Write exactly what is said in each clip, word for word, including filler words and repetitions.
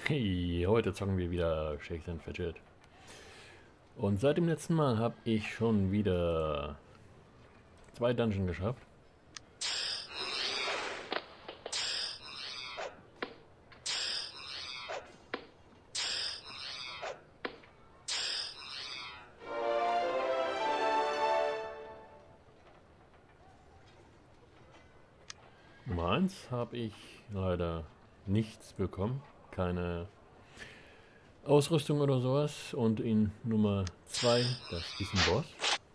Hey, heute zocken wir wieder Shakes and Fidget. Und seit dem letzten Mal habe ich schon wieder zwei Dungeon geschafft. Nummer eins habe ich leider nichts bekommen. Keine Ausrüstung oder sowas. Und in Nummer zwei, das ist ein Boss,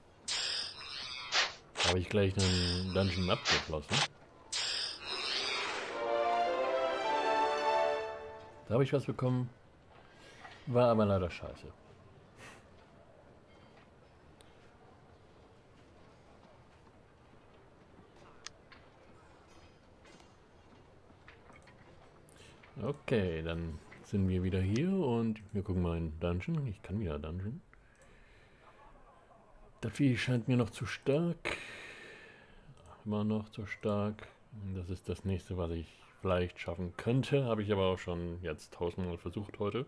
habe ich gleich einen Dungeon abgeschlossen. Da habe ich was bekommen, war aber leider scheiße. Okay, dann sind wir wieder hier und wir gucken mal in Dungeon. Ich kann wieder Dungeon. Das Vieh scheint mir noch zu stark. Immer noch zu stark. Das ist das nächste, was ich vielleicht schaffen könnte. Habe ich aber auch schon jetzt tausendmal versucht heute.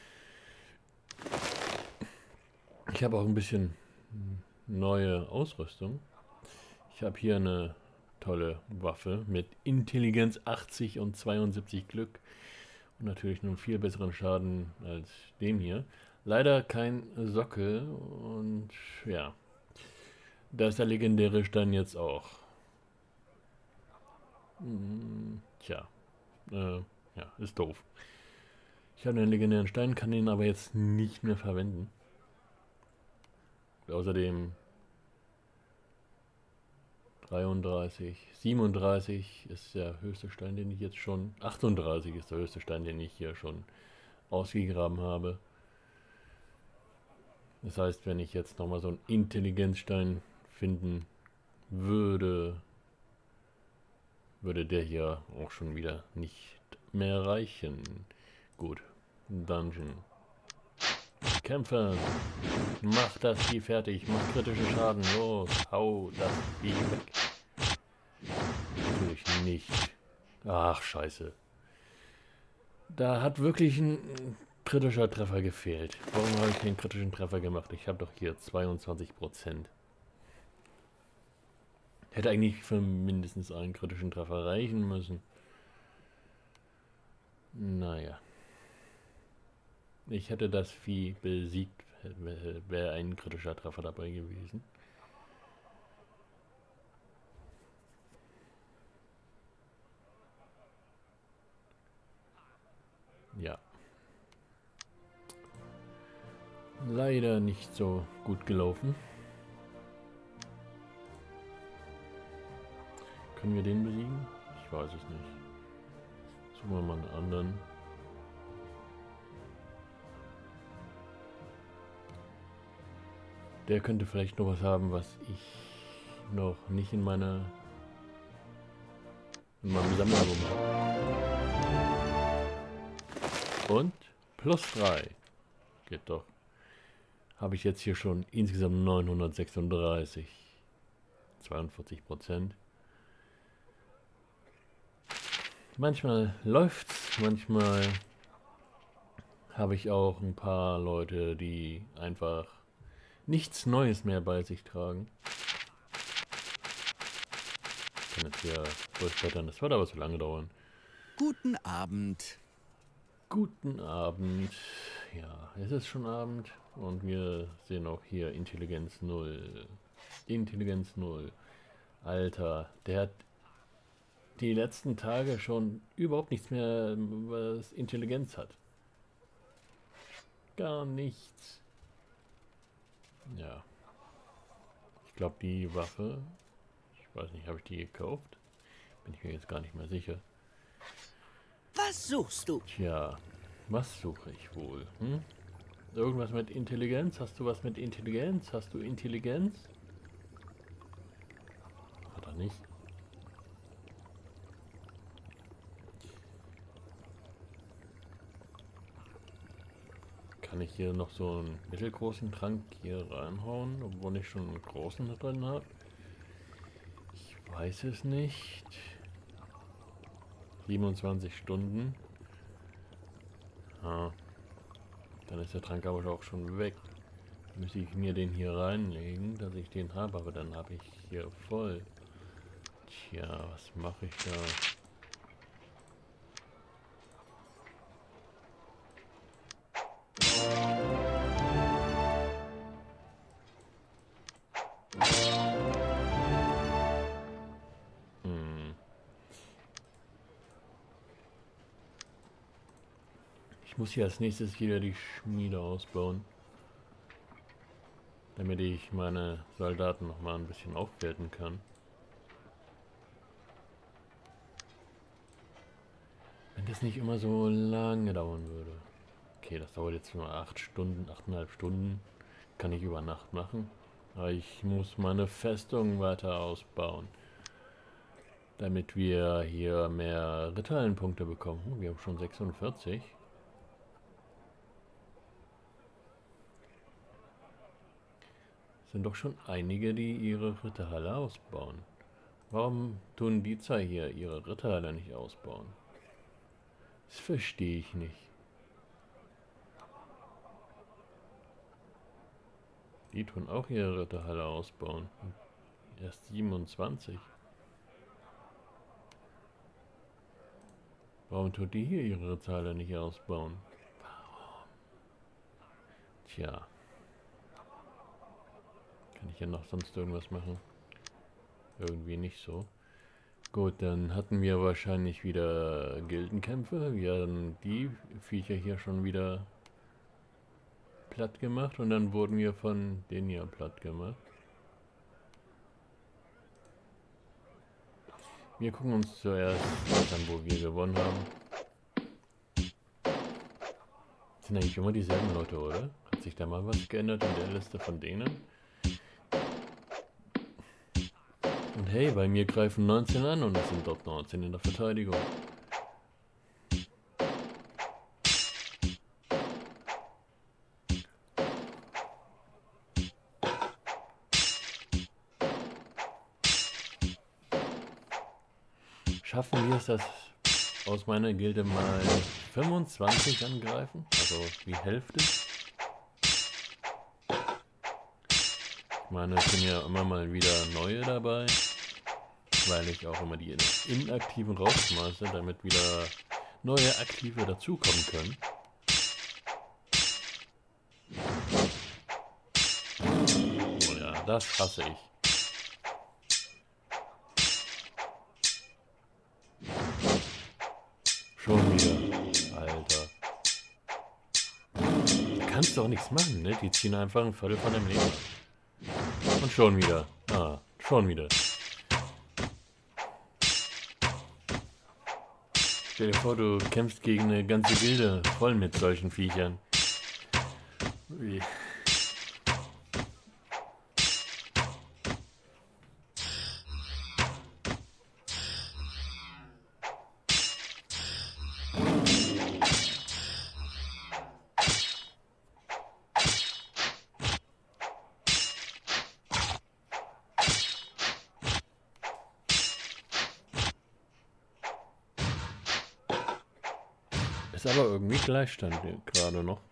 Ich habe auch ein bisschen neue Ausrüstung. Ich habe hier eine tolle Waffe mit Intelligenz achtzig und zweiundsiebzig Glück. Und natürlich einen viel besseren Schaden als dem hier. Leider kein Sockel und ja, da ist der legendäre Stein jetzt auch. Hm, tja, äh, ja, ist doof. Ich habe einen legendären Stein, kann den aber jetzt nicht mehr verwenden. Außerdem dreiunddreißig, siebenunddreißig ist der höchste Stein, den ich jetzt schon... achtunddreißig ist der höchste Stein, den ich hier schon ausgegraben habe. Das heißt, wenn ich jetzt nochmal so einen Intelligenzstein finden würde, würde der hier auch schon wieder nicht mehr reichen. Gut, Dungeon. Kämpfer, mach das Vieh fertig, mach kritischen Schaden, los, hau das Vieh weg. Natürlich nicht. Ach, scheiße. Da hat wirklich ein kritischer Treffer gefehlt. Warum habe ich den kritischen Treffer gemacht? Ich habe doch hier zweiundzwanzig Prozent. Hätte eigentlich für mindestens einen kritischen Treffer reichen müssen. Naja. Ich hätte das Vieh besiegt, wäre ein kritischer Treffer dabei gewesen. Ja. Leider nicht so gut gelaufen. Können wir den besiegen? Ich weiß es nicht. Suchen wir mal einen anderen. Der könnte vielleicht noch was haben, was ich noch nicht in meiner in meinem Sammleralbum habe. Und plus drei. Geht doch. Habe ich jetzt hier schon insgesamt neunhundertsechsunddreißig. zweiundvierzig Prozent. Manchmal läuft's, manchmal habe ich auch ein paar Leute, die einfach nichts Neues mehr bei sich tragen. Ich kann jetzt hier durchblättern, das wird aber zu lange dauern. Guten Abend. Guten Abend. Ja, es ist schon Abend und wir sehen auch hier Intelligenz null. Intelligenz null. Alter, der hat die letzten Tage schon überhaupt nichts mehr, was Intelligenz hat. Gar nichts. Ja. Ich glaube, die Waffe, ich weiß nicht, habe ich die gekauft? Bin ich mir jetzt gar nicht mehr sicher. Was suchst du? Tja, was suche ich wohl? Hm? Irgendwas mit Intelligenz? Hast du was mit Intelligenz? Hast du Intelligenz? Hat er nicht. Kann ich hier noch so einen mittelgroßen Trank hier reinhauen, obwohl ich schon einen großen drin habe? Ich weiß es nicht. siebenundzwanzig Stunden. Ah, dann ist der Trank aber auch schon weg. Dann müsste ich mir den hier reinlegen, dass ich den habe, aber dann habe ich hier voll. Tja, was mache ich da? Hm. Ich muss hier als nächstes wieder die Schmiede ausbauen, damit ich meine Soldaten noch mal ein bisschen aufwerten kann. Wenn das nicht immer so lange dauern würde. Okay, das dauert jetzt nur acht Stunden, achteinhalb Stunden. Kann ich über Nacht machen. Aber ich muss meine Festung weiter ausbauen, damit wir hier mehr Ritterhallenpunkte bekommen. Oh, wir haben schon sechsundvierzig. Es sind doch schon einige, die ihre Ritterhalle ausbauen. Warum tun die zwei hier ihre Ritterhalle nicht ausbauen? Das verstehe ich nicht. Die tun auch ihre Ritterhalle ausbauen. Erst siebenundzwanzig. Warum tut die hier ihre Ritterhalle nicht ausbauen? Warum? Tja. Kann ich ja noch sonst irgendwas machen? Irgendwie nicht so. Gut, dann hatten wir wahrscheinlich wieder Gildenkämpfe. Wir haben die Viecher hier schon wieder platt gemacht und dann wurden wir von denen hier platt gemacht. Wir gucken uns zuerst an, wo wir gewonnen haben. Das sind eigentlich immer dieselben Leute, oder? Hat sich da mal was geändert in der Liste von denen? Und hey, bei mir greifen neunzehn an und es sind dort neunzehn in der Verteidigung. Schaffen wir es, dass aus meiner Gilde mal fünfundzwanzig angreifen? Also die Hälfte? Ich meine, es sind ja immer mal wieder neue dabei, weil ich auch immer die inaktiven rausschmeiße, damit wieder neue Aktive dazukommen können. Oh ja, das hasse ich. Schon wieder, Alter. Da kannst du auch nichts machen, ne? Die ziehen einfach ein Viertel von dem Leben ab. Und schon wieder. Ah, schon wieder. Stell dir vor, du kämpfst gegen eine ganze Gilde voll mit solchen Viechern. Ui. Ist aber irgendwie Gleichstand gerade noch.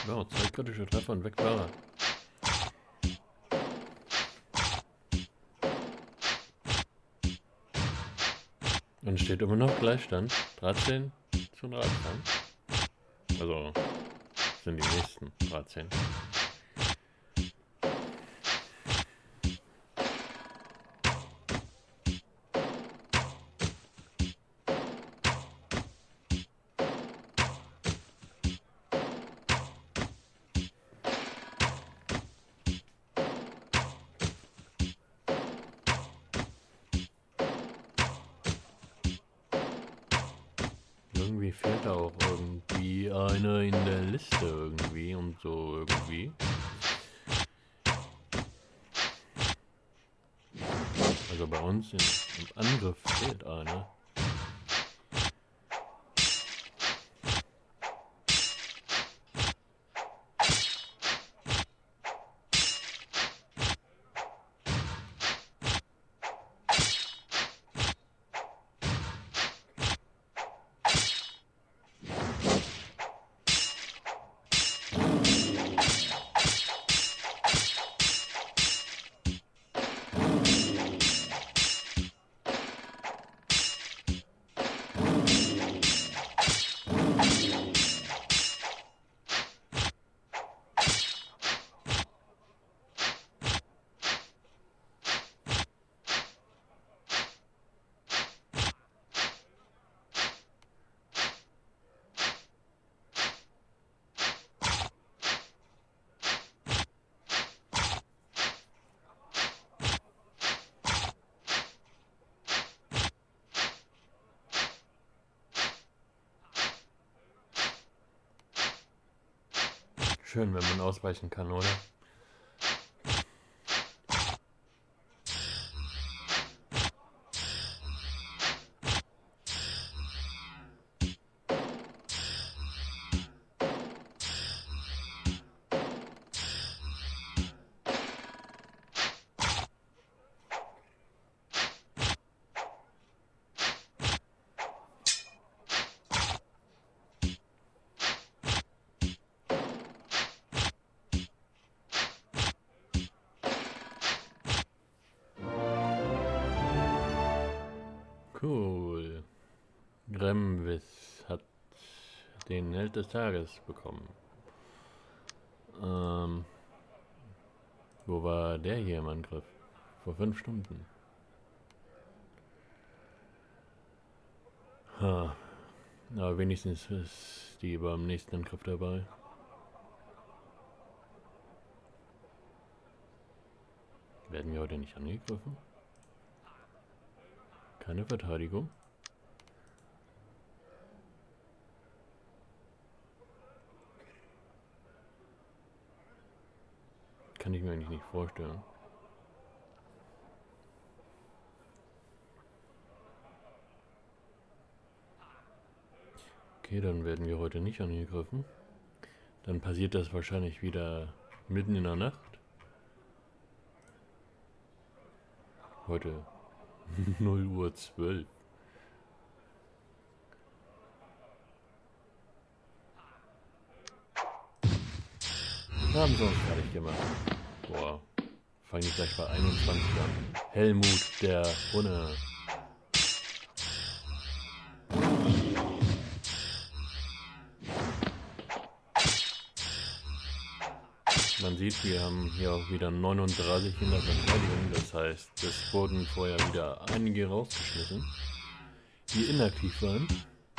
Wow, zwei kritische Treffer und weg war er. Und steht immer noch Gleichstand. dreizehn zu dreizehn. Also sind die nächsten dreizehn. Irgendwie fehlt da auch irgendwie einer in der Liste irgendwie und so irgendwie. Also bei uns im, im Angriff fehlt einer. Schön, wenn man ausweichen kann, oder? Cool. Gremwis hat den Held des Tages bekommen. Ähm, wo war der hier im Angriff? Vor fünf Stunden. Ha. Aber wenigstens ist die beim nächsten Angriff dabei. Werden wir heute nicht angegriffen? Keine Verteidigung. Kann ich mir eigentlich nicht vorstellen. Okay, dann werden wir heute nicht angegriffen. Dann passiert das wahrscheinlich wieder mitten in der Nacht. Heute null Uhr zwölf. Haben sie uns fertig gemacht. Boah, fange ich gleich bei einundzwanzig an. Helmut, der Hunne. Man sieht, wir haben hier auch wieder neununddreißig in der Verteidigung. Das heißt, es wurden vorher wieder einige rausgeschmissen, die inaktiv waren.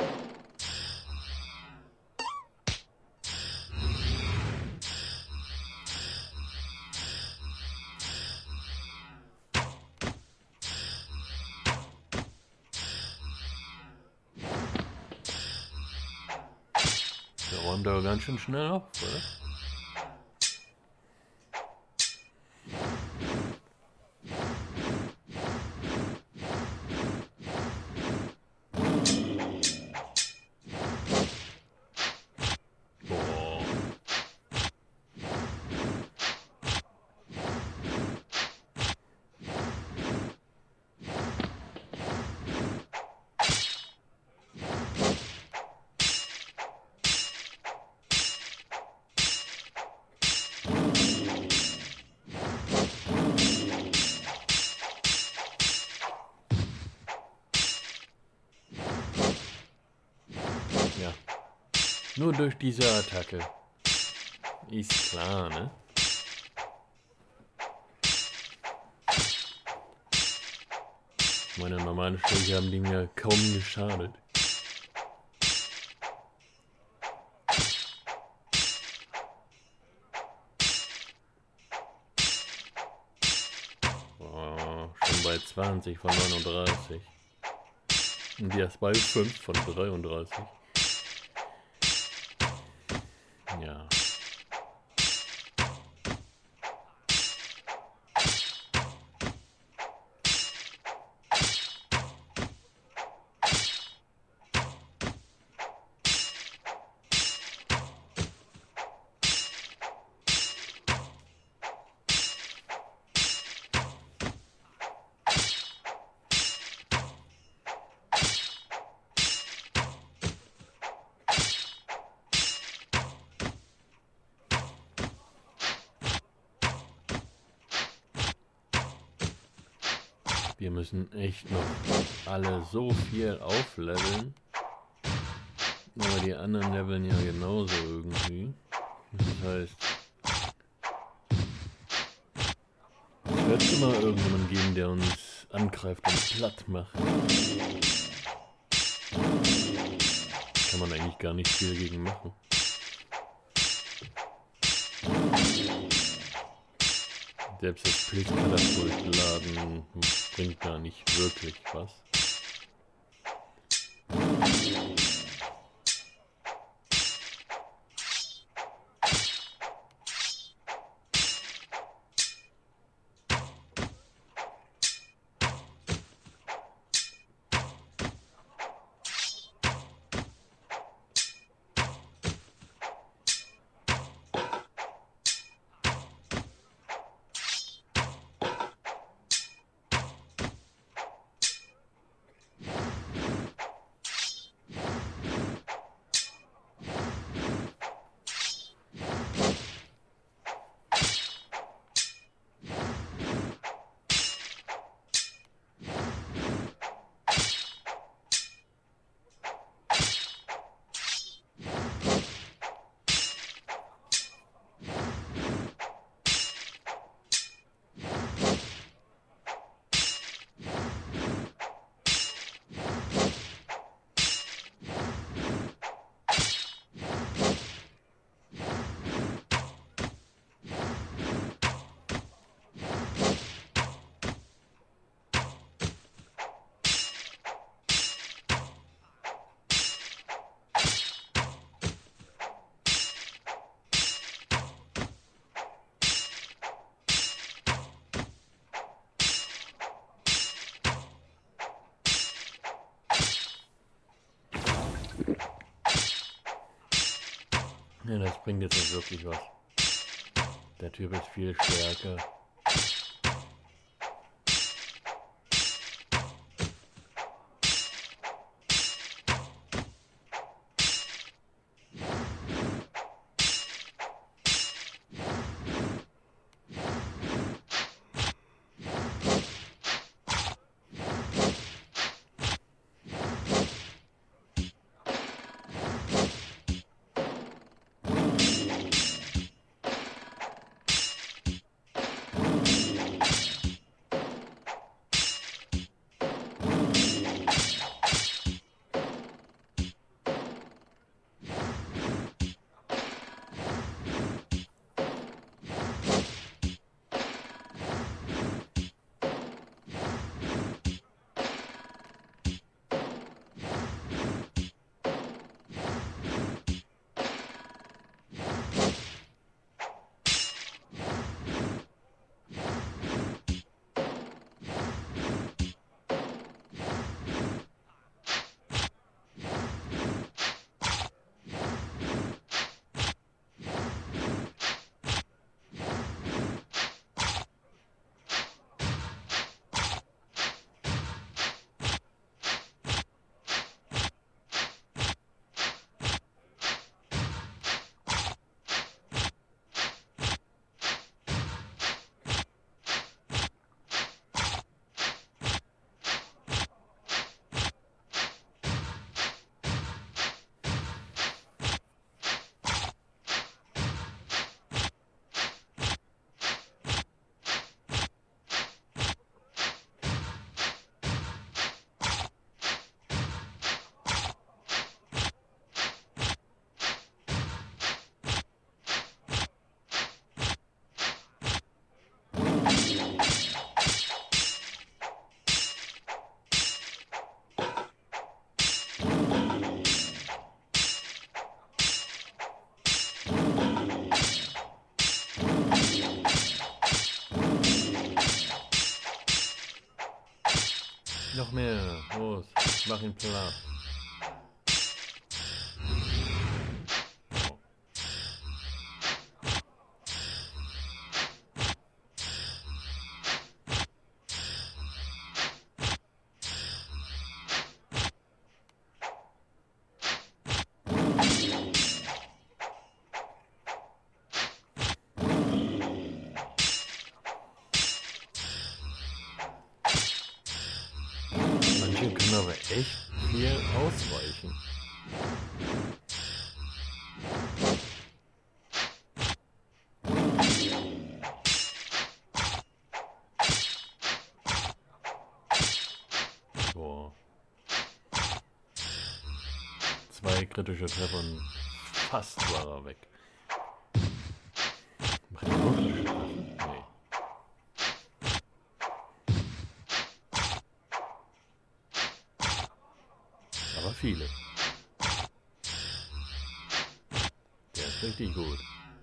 Der räumt aber ganz schön schnell auf, oder? Nur durch diese Attacke. Ist klar, ne? Meine normalen Schläge haben die mir kaum geschadet. Oh, schon bei zwanzig von neununddreißig. Und jetzt bei fünf von dreiunddreißig. Ja. Wir müssen echt noch alle so viel aufleveln. Aber die anderen leveln ja genauso irgendwie. Das heißt, es wird immer irgendjemanden geben, der uns angreift und platt macht. Kann man eigentlich gar nicht viel gegen machen. Selbst das Pilzkatapultladen bringt gar nicht wirklich was. Ja, das bringt jetzt nicht wirklich was. Der Typ ist viel stärker. Noch mehr. Los, mach ihn platt. Oh. Manche können aber echt viel ausweichen. Boah. Zwei kritische Treffer und fast war er weg. Macht er noch kritische Treffer? Nee. Aber viele. Der ist richtig gut.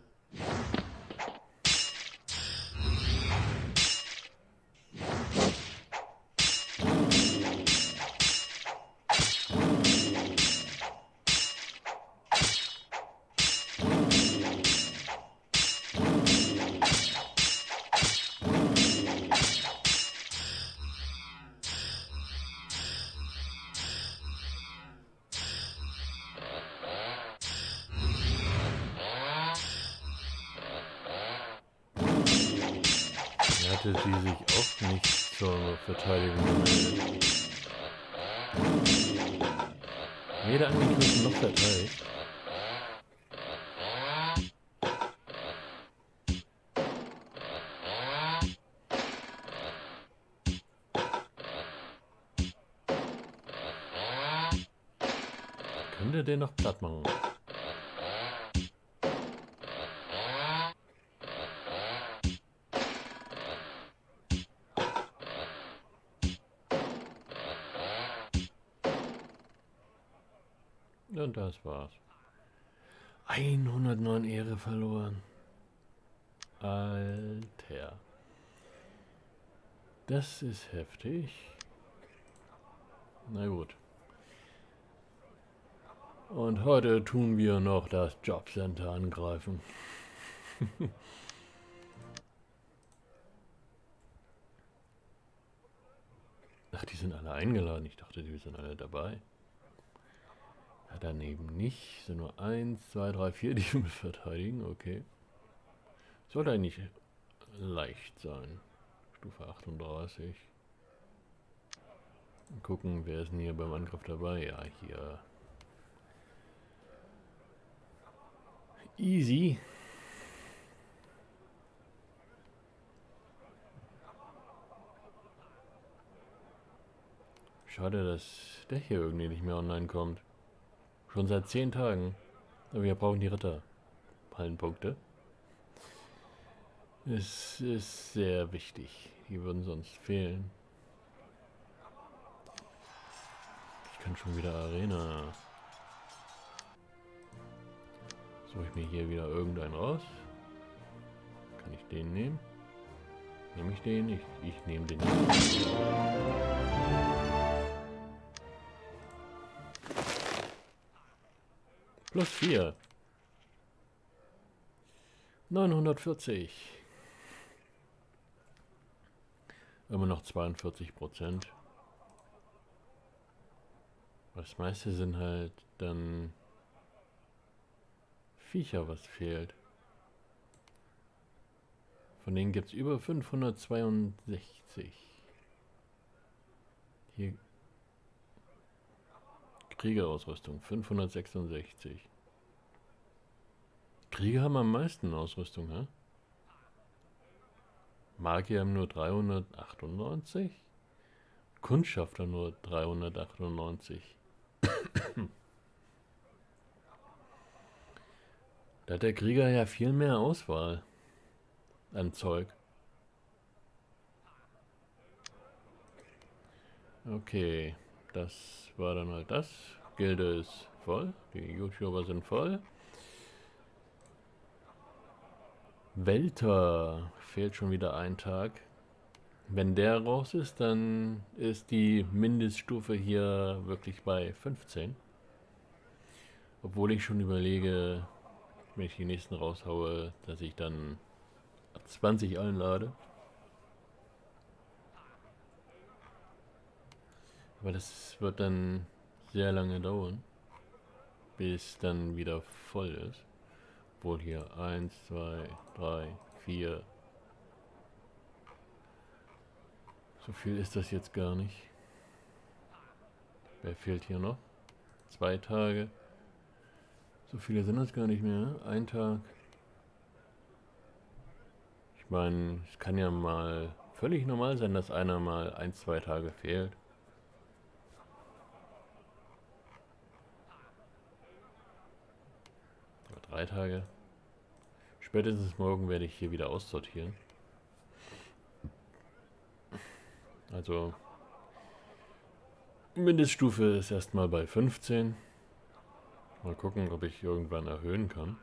Hatte sie sich auch nicht zur Verteidigung gemeldet. Weder angegriffen noch verteidigt. Könnte den noch platt machen. Und das war's. hundertneun Ehre verloren. Alter. Das ist heftig. Na gut. Und heute tun wir noch das Jobcenter angreifen. Ach, die sind alle eingeladen. Ich dachte, die sind alle dabei. Ja, daneben nicht. Sind nur eins, zwei, drei, vier, die wir verteidigen. Okay. Sollte eigentlich leicht sein. Stufe achtunddreißig. Mal gucken, wer ist denn hier beim Angriff dabei? Ja, hier. Easy. Schade, dass der hier irgendwie nicht mehr online kommt. Schon seit zehn Tagen. Aber wir brauchen die Ritter. Pallenpunkte. Es ist sehr wichtig. Die würden sonst fehlen. Ich kann schon wieder Arena. Suche ich mir hier wieder irgendeinen raus? Kann ich den nehmen? Nehme ich den nicht? Ich nehme den nicht. Plus vier. neunhundertvierzig. Immer noch zweiundvierzig Prozent. Das meiste sind halt dann Viecher, was fehlt. Von denen gibt es über fünfhundertzweiundsechzig. Hier Kriegerausrüstung fünfhundertsechsundsechzig. Krieger haben am meisten Ausrüstung, hä? Magier haben nur dreihundertachtundneunzig. Kundschafter nur dreihundertachtundneunzig. Da hat der Krieger ja viel mehr Auswahl an Zeug. Okay, das war dann halt das. Gilde ist voll, die YouTuber sind voll. Welter fehlt schon wieder ein Tag. Wenn der raus ist, dann ist die Mindeststufe hier wirklich bei fünfzehn. Obwohl ich schon überlege, wenn ich die nächsten raushaue, dass ich dann ab zwanzig einlade. Aber das wird dann sehr lange dauern, bis dann wieder voll ist. Obwohl hier eins, zwei, drei, vier. So viel ist das jetzt gar nicht. Wer fehlt hier noch? Zwei Tage. So viele sind das gar nicht mehr. Ein Tag. Ich meine, es kann ja mal völlig normal sein, dass einer mal ein, zwei Tage fehlt. Oder drei Tage. Spätestens morgen werde ich hier wieder aussortieren. Also Mindeststufe ist erstmal bei fünfzehn. Mal gucken, ob ich irgendwann erhöhen kann.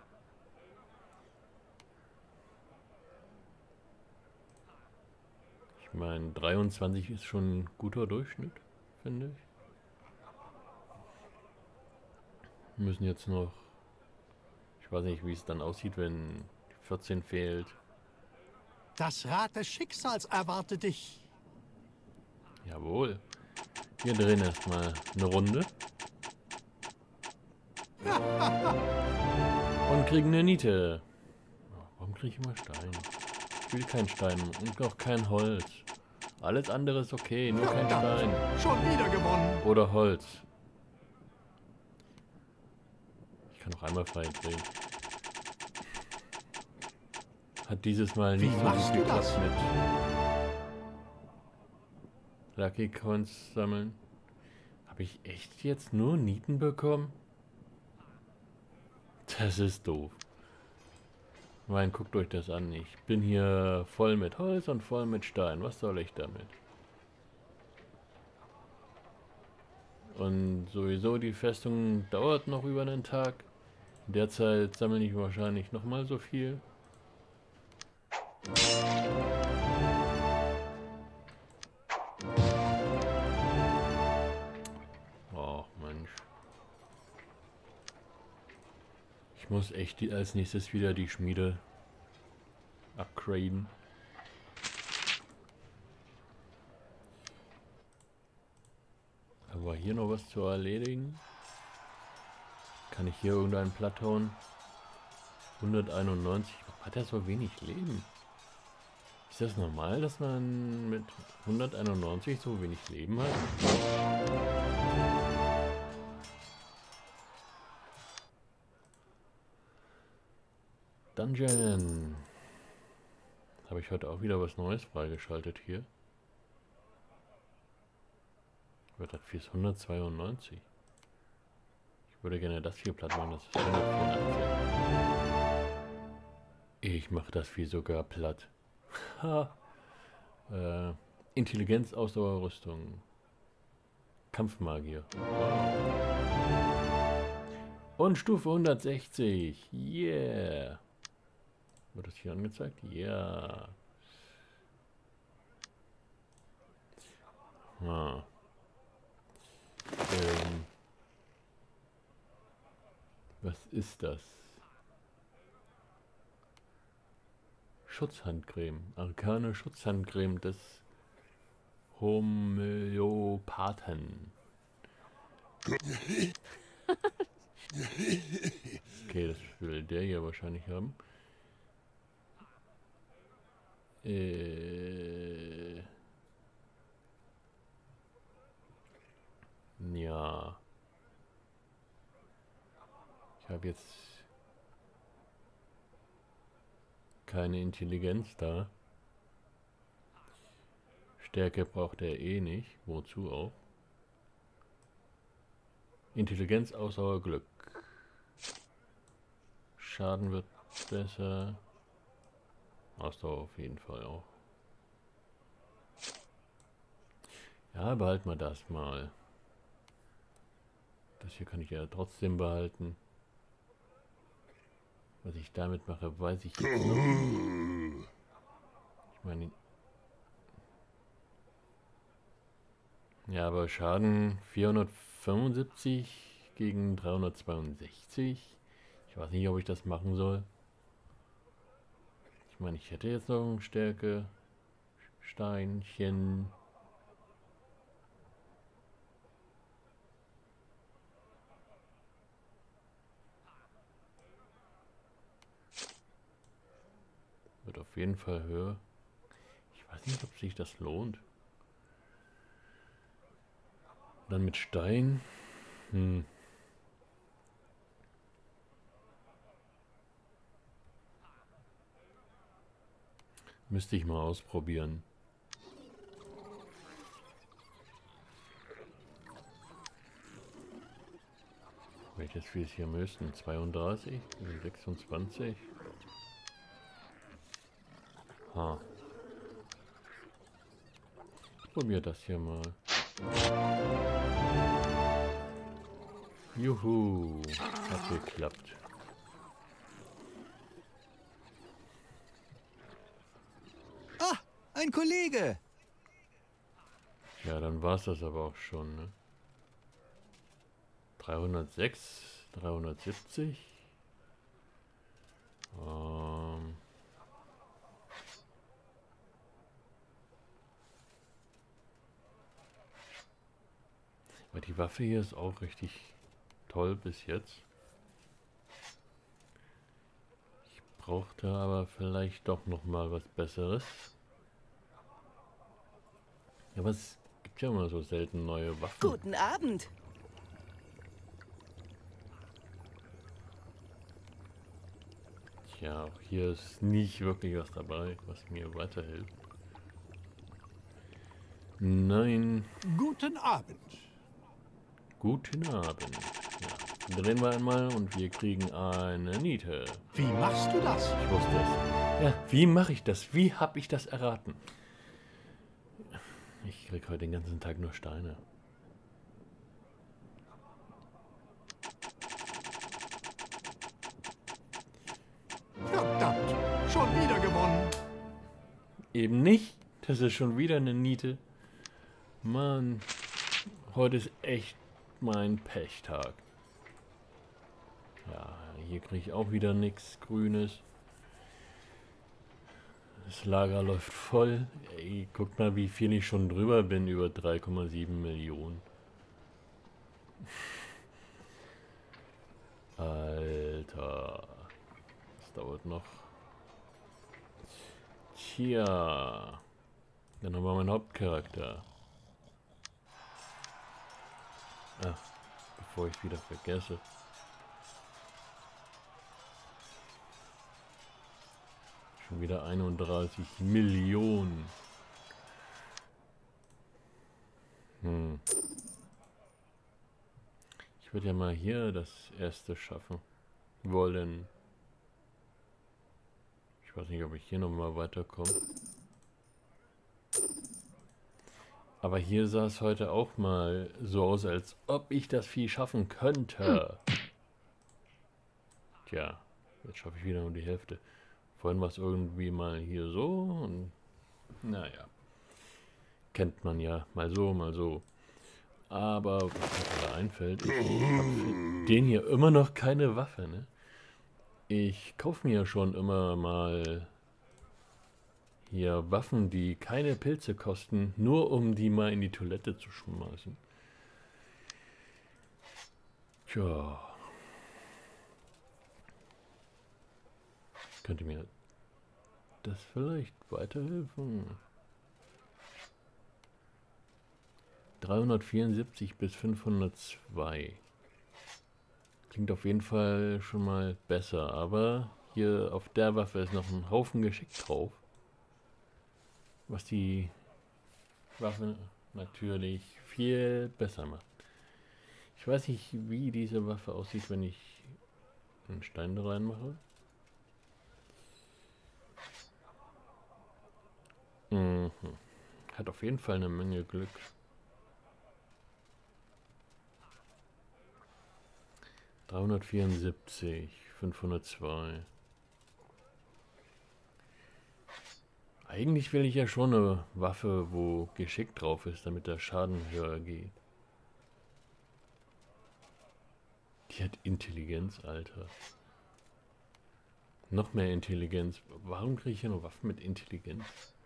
Ich meine, dreiundzwanzig ist schon ein guter Durchschnitt, finde ich. Wir müssen jetzt noch... Ich weiß nicht, wie es dann aussieht, wenn vierzehn fehlt. Das Rad des Schicksals erwartet dich. Jawohl. Wir drehen erstmal eine Runde. Und kriegen eine Niete. Oh, warum kriege ich immer Stein? Ich will keinen Stein und auch kein Holz. Alles andere ist okay, nur kein Stein. Schon wieder gewonnen. Oder Holz. Ich kann noch einmal frei drehen. Hat dieses Mal nicht so gut geklappt mit Lucky Coins sammeln. Habe ich echt jetzt nur Nieten bekommen? Das ist doof. Nein, guckt euch das an. Ich bin hier voll mit Holz und voll mit Stein. Was soll ich damit? Und sowieso die Festung dauert noch über einen Tag. Derzeit sammle ich wahrscheinlich noch mal so viel. Oh Mensch. Ich muss echt die, als nächstes wieder die Schmiede upgraden. Aber hier noch was zu erledigen? Kann ich hier irgendeinen platt hauen? hunderteinundneunzig. Warum hat er so wenig Leben? Ist das normal, dass man mit hunderteinundneunzig so wenig Leben hat? Dungeon. Habe ich heute auch wieder was Neues freigeschaltet hier. Wird das fürs hundertzweiundneunzig. Ich würde gerne das hier platt machen, das ist hundertvierundachtzig. Ich mache das Vieh sogar platt. Ha. Äh, Intelligenz, Ausdauer, Rüstung. Kampfmagier. Wow. Und Stufe hundertsechzig. Yeah. Wird das hier angezeigt? Ja. Ah. Ähm. Was ist das? Schutzhandcreme. Arkane Schutzhandcreme des Homöopathen. Okay, das will der hier wahrscheinlich haben. Äh. Ja. Ich habe jetzt keine Intelligenz da. Stärke braucht er eh nicht. Wozu auch? Intelligenz, Ausdauer, Glück. Schaden wird besser. Ausdauer auf jeden Fall auch. Ja, behalten wir das mal. Das hier kann ich ja trotzdem behalten. Was ich damit mache, weiß ich jetzt noch. Ich meine, Ja, aber Schaden vierhundertfünfundsiebzig gegen dreihundertzweiundsechzig. Ich weiß nicht, ob ich das machen soll. Ich meine, ich hätte jetzt noch ein Stärke Steinchen. Wird auf jeden Fall höher. Ich weiß nicht, ob sich das lohnt. Dann mit Stein. Hm. Müsste ich mal ausprobieren. Welches wir es hier müssen? zweiunddreißig? sechsundzwanzig? Ha. Ich probiere das hier mal. Juhu. Hat geklappt. Ah, ein Kollege. Ja, dann war es das aber auch schon, ne? dreihundertsechs, dreihundertsiebzig. Ähm. Aber die Waffe hier ist auch richtig toll bis jetzt. Ich brauchte aber vielleicht doch noch mal was Besseres. Ja, aber es gibt ja immer so selten neue Waffen. Guten Abend. Tja, auch hier ist nicht wirklich was dabei, was mir weiterhilft. Nein. Guten Abend. Guten Abend. Ja. Drehen wir einmal und wir kriegen eine Niete. Wie machst du das? Ich wusste es. Ja, wie mache ich das? Wie habe ich das erraten? Ich krieg heute den ganzen Tag nur Steine. Verdammt, schon wieder gewonnen. Eben nicht. Das ist schon wieder eine Niete. Mann, heute ist echt mein Pechtag. Ja, hier kriege ich auch wieder nichts Grünes. Das Lager läuft voll. Ey, guckt mal, wie viel ich schon drüber bin, über drei Komma sieben Millionen. Alter. Das dauert noch. Tja. Dann haben wir meinen Hauptcharakter. Ach, bevor ich wieder vergesse. Schon wieder einunddreißig Millionen. Hm. Ich würde ja mal hier das erste schaffen wollen. Ich weiß nicht, ob ich hier noch mal weiterkomme. Aber hier sah es heute auch mal so aus, als ob ich das Vieh schaffen könnte. Tja, jetzt schaffe ich wieder nur die Hälfte. Vorhin war es irgendwie mal hier so und naja. Kennt man ja, mal so, mal so. Aber was mir da einfällt, ich habe für den hier immer noch keine Waffe, ne? Ich kaufe mir schon immer mal hier Waffen, die keine Pilze kosten, nur um die mal in die Toilette zu schmeißen. Tja. Könnte mir das vielleicht weiterhelfen? dreihundertvierundsiebzig bis fünfhundertzwei. Klingt auf jeden Fall schon mal besser, aber hier auf der Waffe ist noch ein Haufen Geschick drauf. Was die Waffe natürlich viel besser macht. Ich weiß nicht, wie diese Waffe aussieht, wenn ich einen Stein da reinmache. Mhm. Hat auf jeden Fall eine Menge Glück. dreihundertvierundsiebzig, fünfhundertzwei. Eigentlich will ich ja schon eine Waffe, wo Geschick drauf ist, damit der Schaden höher geht. Die hat Intelligenz, Alter. Noch mehr Intelligenz. Warum kriege ich hier nur Waffen mit Intelligenz?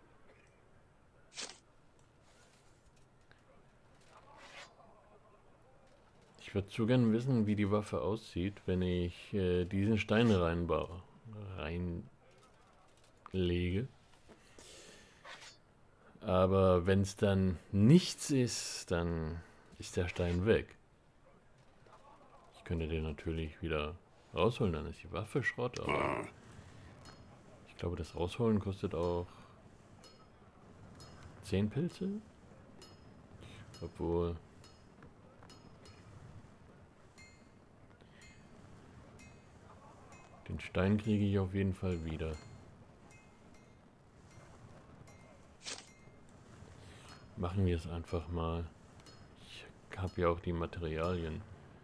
Ich würde zu gern wissen, wie die Waffe aussieht, wenn ich äh, diesen Stein reinbaue, reinlege. Aber wenn es dann nichts ist, dann ist der Stein weg. Ich könnte den natürlich wieder rausholen, dann ist die Waffe Schrott, aber ich glaube, das Rausholen kostet auch zehn Pilze. Obwohl... Den Stein kriege ich auf jeden Fall wieder. Machen wir es einfach mal. Ich habe ja auch die Materialien.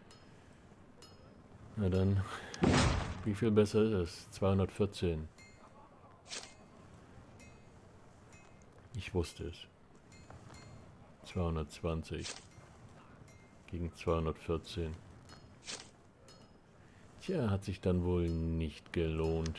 Na dann, wie viel besser ist es? zweihundertvierzehn. Ich wusste es. zweihundertzwanzig gegen zweihundertvierzehn. Tja, hat sich dann wohl nicht gelohnt.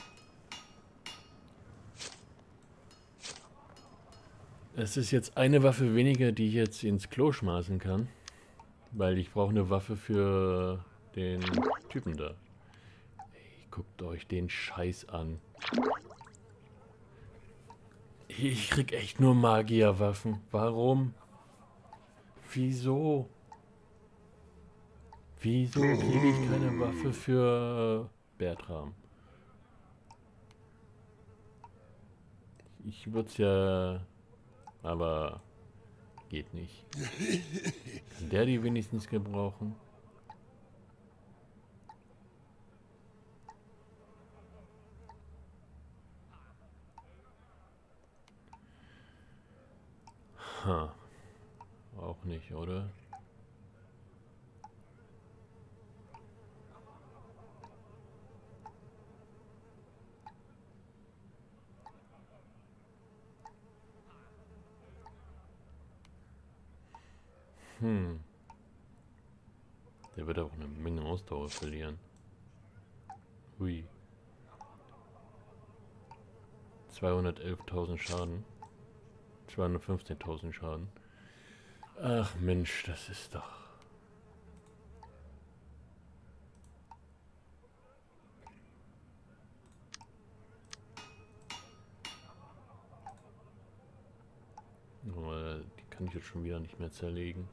Es ist jetzt eine Waffe weniger, die ich jetzt ins Klo schmeißen kann. Weil ich brauche eine Waffe für den Typen da. Ey, guckt euch den Scheiß an. Ich krieg echt nur Magierwaffen. Warum? Wieso? Wieso kriege ich keine Waffe für Bertram? Ich würde es ja... Aber geht nicht. Kann der die wenigstens gebrauchen? Ha. Auch nicht, oder? Hm. Der wird auch eine Menge Ausdauer verlieren. Hui. zweihundertelftausend Schaden. zweihundertfünfzehntausend Schaden. Ach Mensch, das ist doch... Oh, die kann ich jetzt schon wieder nicht mehr zerlegen.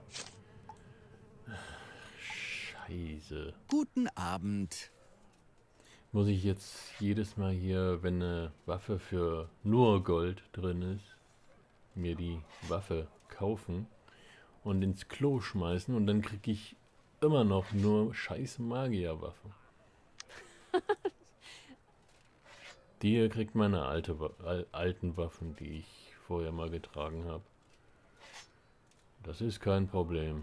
Scheiße. Guten Abend. Muss ich jetzt jedes Mal hier, wenn eine Waffe für nur Gold drin ist, mir die Waffe kaufen und ins Klo schmeißen und dann kriege ich immer noch nur scheiß Magierwaffen. Die hier kriegt meine alte, al, alten Waffen, die ich vorher mal getragen habe. Das ist kein Problem.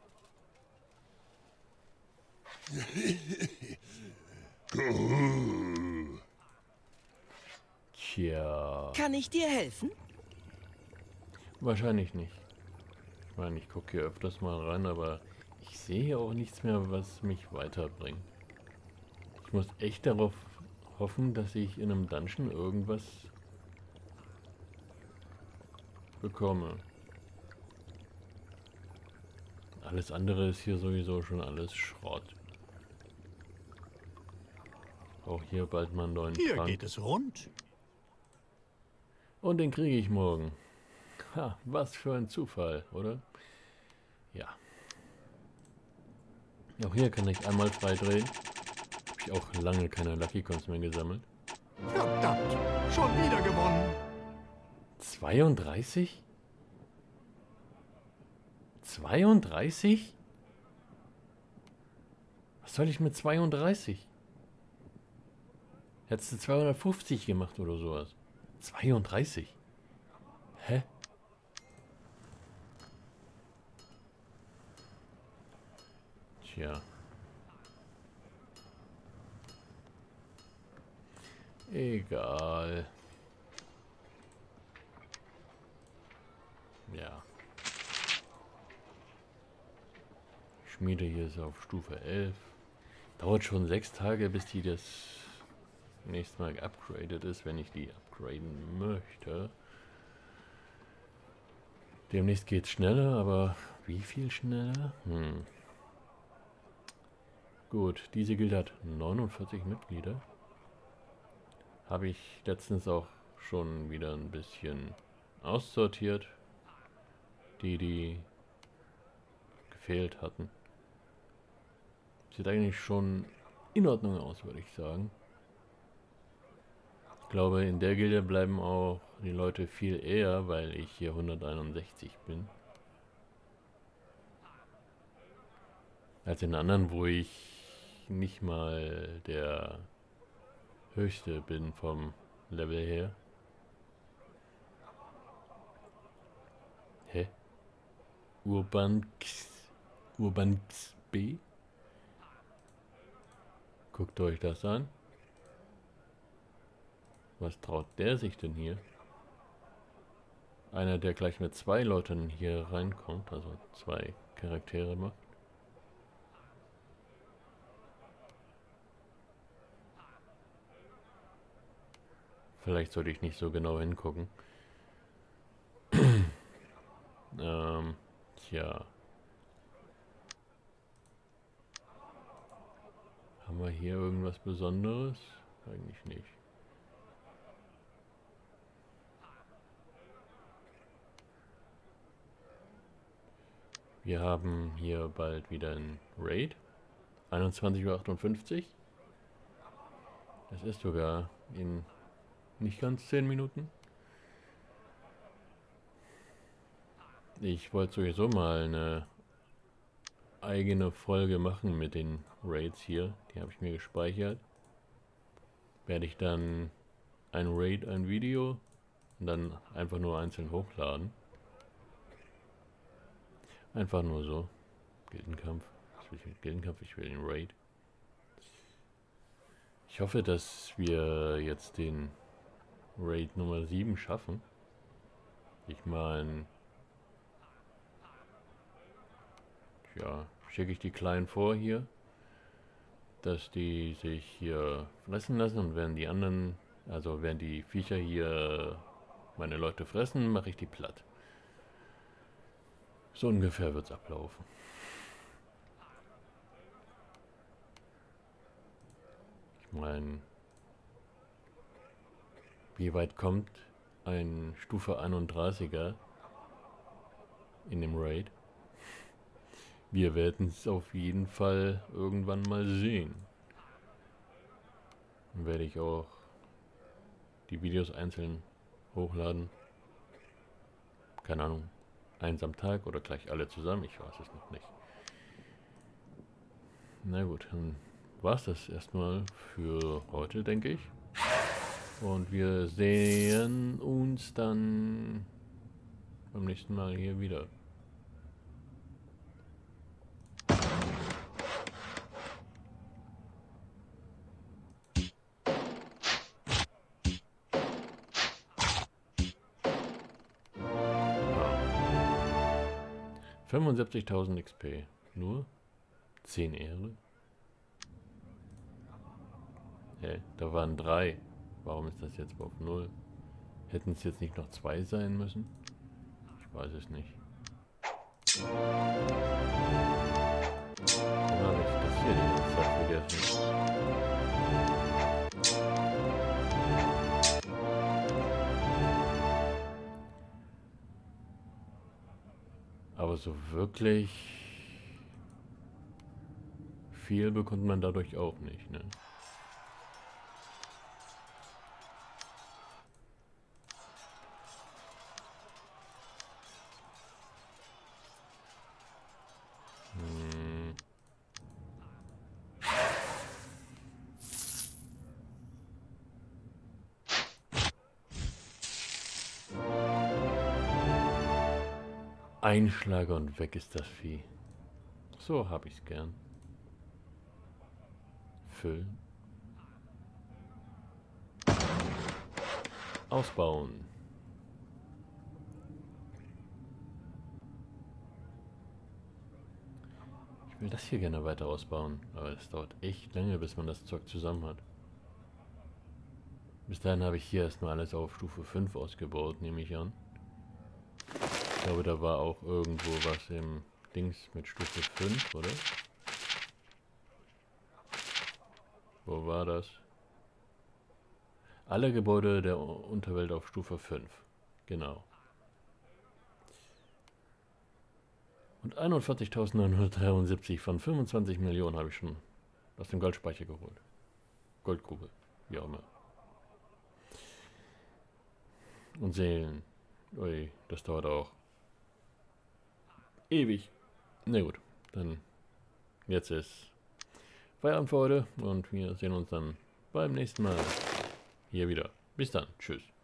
Tja. Kann ich dir helfen? Wahrscheinlich nicht. Ich meine, ich gucke hier öfters mal rein, aber ich sehe hier auch nichts mehr, was mich weiterbringt. Ich muss echt darauf hoffen, dass ich in einem Dungeon irgendwas bekomme. Alles andere ist hier sowieso schon alles Schrott. Auch hier bald mal einen neuen Hier Trank. geht es rund. Und den kriege ich morgen. Ha, was für ein Zufall, oder? Ja. Auch hier kann ich einmal frei drehen. Habe ich auch lange keine Lucky Coins mehr gesammelt. Verdammt, schon wieder gewonnen. zweiunddreißig? zweiunddreißig? Was soll ich mit zweiunddreißig? Hättest du zweihundertfünfzig gemacht oder sowas? zweiunddreißig? Hä? Tja. Egal. Ja. Schmiede hier ist auf Stufe elf. Dauert schon sechs Tage, bis die das nächste Mal geupgradet ist, wenn ich die upgraden möchte. Demnächst geht es schneller, aber wie viel schneller? Hm. Gut, diese Gilde hat neunundvierzig Mitglieder. Habe ich letztens auch schon wieder ein bisschen aussortiert, die die gefehlt hatten. Sieht eigentlich schon in Ordnung aus, würde ich sagen. Ich glaube, in der Gilde bleiben auch die Leute viel eher, weil ich hier hunderteinundsechzig bin. Als in anderen, wo ich nicht mal der höchste bin vom Level her. Hä? Urbanx. Urbanx B? Guckt euch das an. Was traut der sich denn hier? Einer, der gleich mit zwei Leuten hier reinkommt, also zwei Charaktere macht. Vielleicht sollte ich nicht so genau hingucken. ähm, tja. Haben wir hier irgendwas Besonderes? Eigentlich nicht. Wir haben hier bald wieder ein Raid. einundzwanzig Uhr achtundfünfzig. Das ist sogar in nicht ganz zehn Minuten. Ich wollte sowieso mal eine eigene Folge machen mit den Raids hier. Die habe ich mir gespeichert. Werde ich dann ein Raid, ein Video und dann einfach nur einzeln hochladen. Einfach nur so. Gildenkampf. Ich will den Gildenkampf, ich will den Raid. Ich hoffe, dass wir jetzt den Raid Nummer sieben schaffen. Ich meine, ja, schicke ich die Kleinen vor hier, dass die sich hier fressen lassen, und wenn die anderen, also wenn die Viecher hier meine Leute fressen, mache ich die platt. So ungefähr wird es ablaufen. Ich meine, wie weit kommt ein Stufe einunddreißiger in dem Raid? Wir werden es auf jeden Fall irgendwann mal sehen. Dann werde ich auch die Videos einzeln hochladen. Keine Ahnung, eins am Tag oder gleich alle zusammen, ich weiß es noch nicht. Na gut, dann war es das erstmal für heute, denke ich. Und wir sehen uns dann beim nächsten Mal hier wieder. fünfundsiebzigtausend X P. Nur zehn Ehre. Hä, da waren drei. Warum ist das jetzt auf null? Hätten es jetzt nicht noch zwei sein müssen? Ich weiß es nicht. Dann habe ich das hier die ganze Zeit vergessen. Aber so wirklich viel bekommt man dadurch auch nicht, ne? Hm. Einschlag und weg ist das Vieh. So hab ich's gern. Füllen. Ausbauen. Ich will das hier gerne weiter ausbauen, aber es dauert echt lange, bis man das Zeug zusammen hat. Bis dahin habe ich hier erstmal alles auf Stufe fünf ausgebaut, nehme ich an. Ich glaube, da war auch irgendwo was im Dings mit Stufe fünf, oder? Wo war das? Alle Gebäude der Unterwelt auf Stufe fünf. Genau. Und einundvierzigtausendneunhundertdreiundsiebzig von fünfundzwanzig Millionen habe ich schon aus dem Goldspeicher geholt. Goldgrube, wie auch immer. Und Seelen. Ui, das dauert auch ewig. Na gut, dann jetzt ist Feierabend für heute und wir sehen uns dann beim nächsten Mal hier wieder. Bis dann. Tschüss.